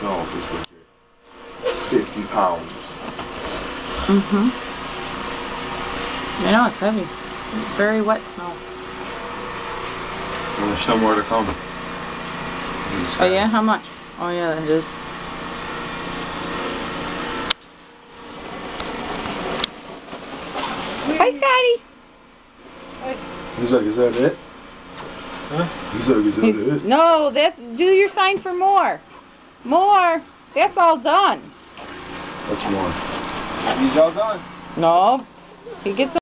snow this winter. 50 pounds. I know, it's heavy. Very wet snow. And there's still more to come. Oh yeah? How much? Oh yeah, it is. Hi, Scotty! He's like, is that it? Huh? He's like, is that it? No, do your sign for more. More. That's all done. What's more? He's all done. No. He gets